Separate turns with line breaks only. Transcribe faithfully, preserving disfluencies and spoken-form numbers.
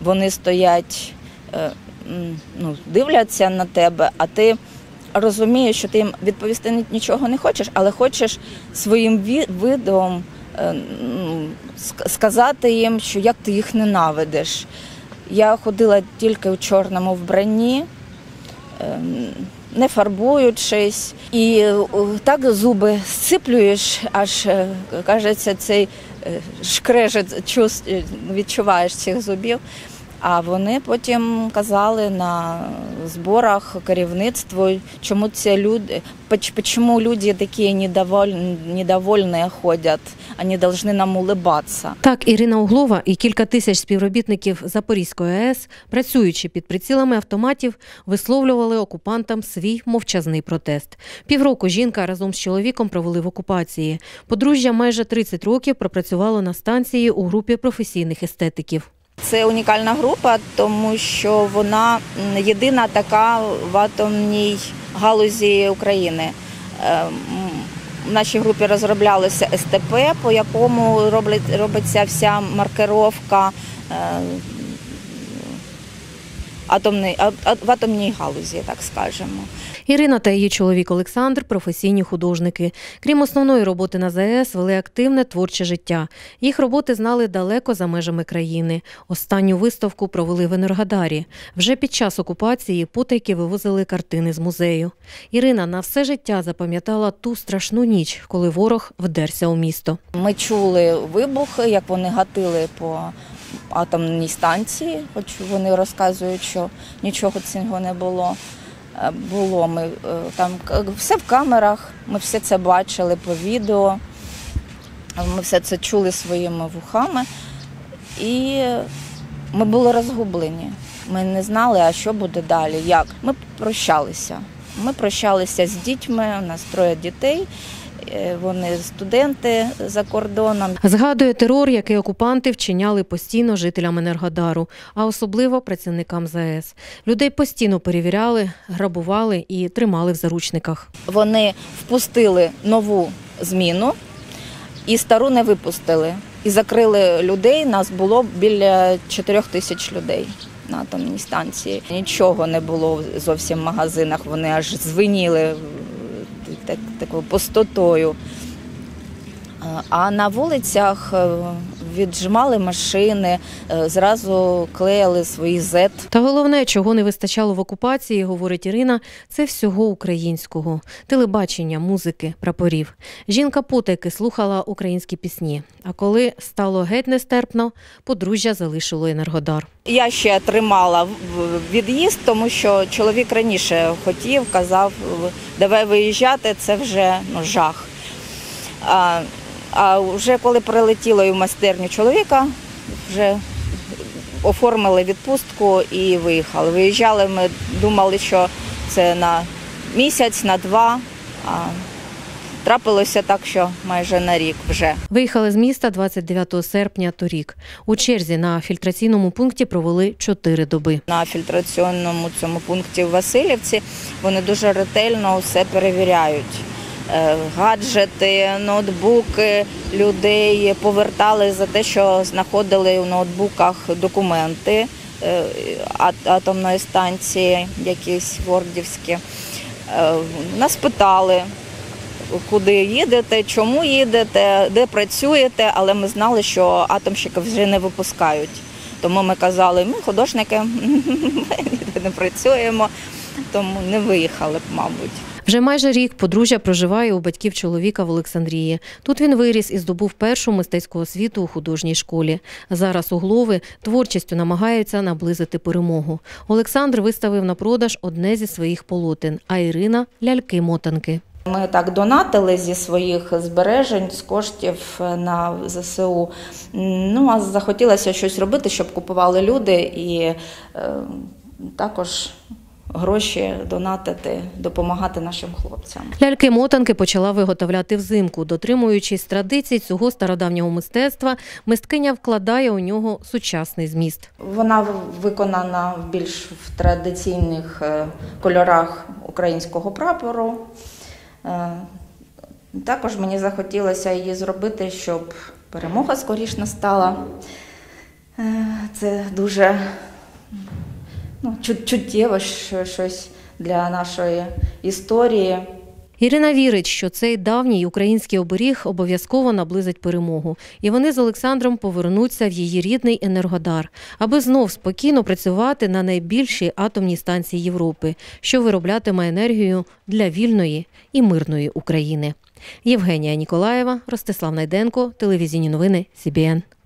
вони стоять, ну, дивляться на тебе, а ти розумієш, що ти їм відповісти нічого не хочеш, але хочеш своїм видом сказати їм, що як ти їх ненавидиш. Я ходила тільки у чорному вбранні, не фарбуючись, і так зуби зціплюєш, аж, кажеться, цей шкрежет відчуваєш цих зубів. А вони потім казали на зборах керівництву, чому ці люди, чому люди такі недовольні, недовольні ходять, вони повинні нам улыбатися.
Так, Ірина Углова і кілька тисяч співробітників Запорізької АЕС, працюючи під прицілами автоматів, висловлювали окупантам свій мовчазний протест. Півроку жінка разом з чоловіком провели в окупації. Подружжя майже тридцять років пропрацювало на станції у групі професійних естетиків.
Це унікальна група, тому що вона єдина така в атомній галузі України. В нашій групі розроблялося ес те пе, по якому робиться вся маркировка в атомній галузі, так скажемо.
Ірина та її чоловік Олександр – професійні художники. Крім основної роботи на ЗАЕС, вели активне творче життя. Їх роботи знали далеко за межами країни. Останню виставку провели в Енергодарі. Вже під час окупації потайки вивозили картини з музею. Ірина на все життя запам'ятала ту страшну ніч, коли ворог вдерся у місто.
Ми чули вибухи, як вони гатили по атомній станції, хоч вони розказують, що нічого цього не було. Було ми там все в камерах, ми все це бачили по відео, ми все це чули своїми вухами, і ми були розгублені. Ми не знали, а що буде далі, як. Ми прощалися. Ми прощалися з дітьми, у нас троє дітей. Вони студенти за кордоном.
Згадує терор, який окупанти вчиняли постійно жителям Енергодару, а особливо працівникам ЗАЕС. Людей постійно перевіряли, грабували і тримали в заручниках.
Вони впустили нову зміну і стару не випустили. І закрили людей, нас було біля чотирьох тисяч людей на атомній станції. Нічого не було зовсім в магазинах, вони аж звеніли Так, такою пустотою. А на вулицях віджимали машини, зразу клеїли свої зет.
Та головне, чого не вистачало в окупації, говорить Ірина, це всього українського. Телебачення, музики, прапорів. Жінка потайки слухала українські пісні. А коли стало геть нестерпно, подружжя залишило Енергодар.
Я ще тримала від'їзд, тому що чоловік раніше хотів, казав, давай виїжджати, це вже ну, жах. А, а вже коли прилетіло і в майстерню чоловіка, вже оформили відпустку і виїхали. Виїжджали, ми думали, що це на місяць, на два, а трапилося так, що майже на рік вже.
Виїхали з міста двадцять дев'ятого серпня торік. У черзі на фільтраційному пункті провели чотири доби.
На фільтраційному цьому пункті в Василівці вони дуже ретельно все перевіряють. Гаджети, ноутбуки людей повертали за те, що знаходили у ноутбуках документи атомної станції, якісь вордівські. Нас питали, куди їдете, чому їдете, де працюєте, але ми знали, що атомщиків вже не випускають. Тому ми казали, ми художники, ми ніде не працюємо, тому не виїхали б, мабуть.
Вже майже рік подружжя проживає у батьків чоловіка в Олександрії. Тут він виріс і здобув першу мистецьку освіту у художній школі. Зараз Углови творчістю намагаються наблизити перемогу. Олександр виставив на продаж одне зі своїх полотен, а Ірина – ляльки-мотанки.
Ми так донатили зі своїх збережень, з коштів на зе се у. Ну, а захотілося щось робити, щоб купували люди і е, також гроші донатити, допомагати нашим хлопцям.
Ляльки-мотанки почала виготовляти взимку. Дотримуючись традицій цього стародавнього мистецтва, мисткиня вкладає у нього сучасний зміст.
Вона виконана в більш в традиційних кольорах українського прапору. Також мені захотілося її зробити, щоб перемога скоріш настала. Е, Це дуже ну, чут- чуттєво що- щось для нашої історії.
Ірина вірить, що цей давній український оберіг обов'язково наблизить перемогу. І вони з Олександром повернуться в її рідний Енергодар, аби знов спокійно працювати на найбільшій атомній станції Європи, що вироблятиме енергію для вільної і мирної України. Євгенія Ніколаєва, Ростислав Найденко, телевізійні новини Сі Бі Ен.